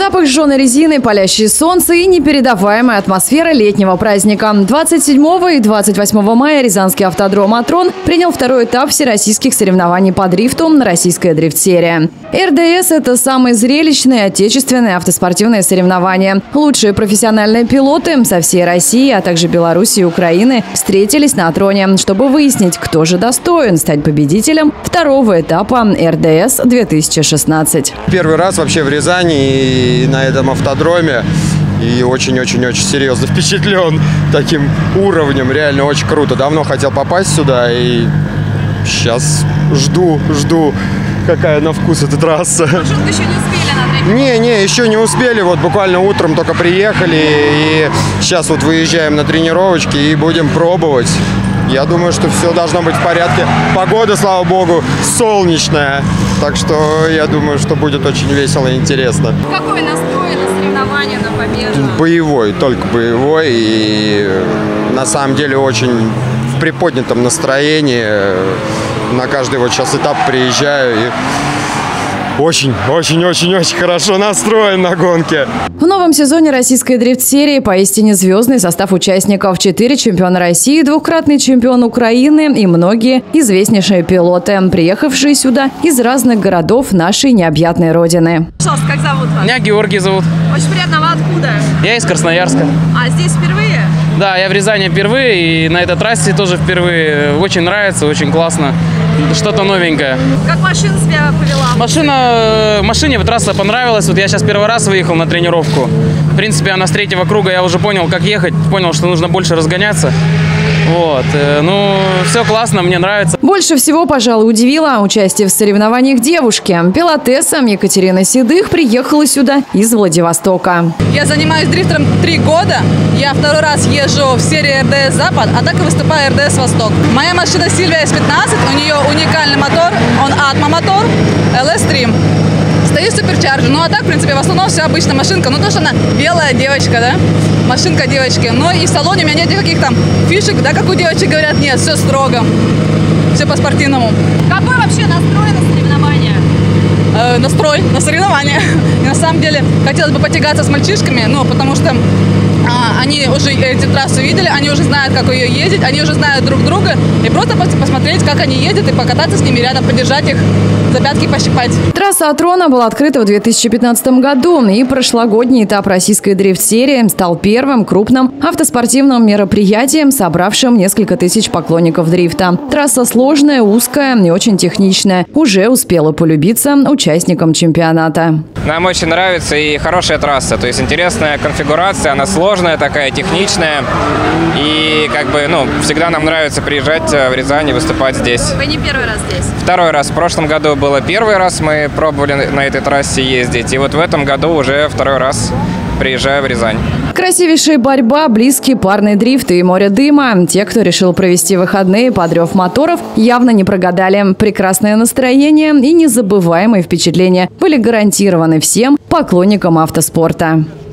Запах жженой резины, палящее солнце и непередаваемая атмосфера летнего праздника. 27 и 28 мая Рязанский автодром «Атрон» принял второй этап всероссийских соревнований по дрифту «Российская дрифт-серия». РДС – это самые зрелищные отечественные автоспортивные соревнования. Лучшие профессиональные пилоты со всей России, а также Беларуси и Украины встретились на «Атроне», чтобы выяснить, кто же достоин стать победителем второго этапа РДС-2016. Первый раз вообще в Рязани и на этом автодроме. И очень-очень-очень серьезно впечатлен таким уровнем. Реально очень круто. Давно хотел попасть сюда и сейчас жду, какая на вкус эта трасса. Может, вы еще не успели на тренировку? Не, еще не успели. Вот буквально утром только приехали. И сейчас вот выезжаем на тренировочки и будем пробовать. Я думаю, что все должно быть в порядке. Погода, слава богу, солнечная. Так что я думаю, что будет очень весело и интересно. Какой настрой на соревнования, на победу? Боевой, только боевой. И на самом деле очень в приподнятом настроении. На каждый вот сейчас этап приезжаю и очень хорошо настроен на гонке. В новом сезоне российской дрифт-серии поистине звездный состав участников. 4 чемпиона России, двукратный чемпион Украины и многие известнейшие пилоты, приехавшие сюда из разных городов нашей необъятной родины. Пожалуйста, как зовут вас? Меня Георгий зовут. Очень приятно. Вы откуда? Я из Красноярска. А здесь впервые? Да, я в Рязани впервые и на этой трассе тоже впервые. Очень нравится, очень классно. Что-то новенькое. Как машина себя повела? Машине трасса понравилась. Вот я сейчас первый раз выехал на тренировку. В принципе, она с третьего круга я уже понял, как ехать. Понял, что нужно больше разгоняться. Вот. Ну, все классно, мне нравится. Больше всего, пожалуй, удивило участие в соревнованиях девушки. Пилотесса Екатерина Седых приехала сюда из Владивостока. Я занимаюсь дрифтером 3 года. Я второй раз езжу в серии РДС Запад, а так и выступаю РДС Восток. Моя машина Silvia S15, у нее уникальный мотор, он Atmo мотор, LS3. Стоит суперчарджер. Ну а так, в принципе, в основном все обычная машинка. Ну то, что она белая девочка, да? Машинка девочки. Но и в салоне у меня нет никаких там фишек, да, как у девочек говорят, нет, все строго. Все по-спортивному. Какой вообще настрой на соревнования? Настрой на соревнования. И на самом деле хотелось бы потягаться с мальчишками, ну, потому что они уже эти трассы видели, они уже знают, как ее ездить, они уже знают друг друга. И просто посмотреть, как они ездят, и покататься с ними рядом, поддержать их, за пятки пощипать. Трасса «Атрона» была открыта в 2015 году, и прошлогодний этап российской дрифт-серии стал первым крупным автоспортивным мероприятием, собравшим несколько тысяч поклонников дрифта. Трасса сложная, узкая и очень техничная. Уже успела полюбиться участникам чемпионата. Нам очень нравится и хорошая трасса, то есть интересная конфигурация, она сложная такая, техничная. И как бы, ну, всегда нам нравится приезжать в Рязань и выступать здесь. Вы не первый раз здесь? Второй раз. В прошлом году было первый раз, мы пробовали на этой трассе ездить. И вот в этом году уже второй раз приезжаю в Рязань. Красивейшая борьба, близкий парный дрифт и море дыма. Те, кто решил провести выходные под рев моторов, явно не прогадали. Прекрасное настроение и незабываемые впечатления были гарантированы всем поклонникам автоспорта.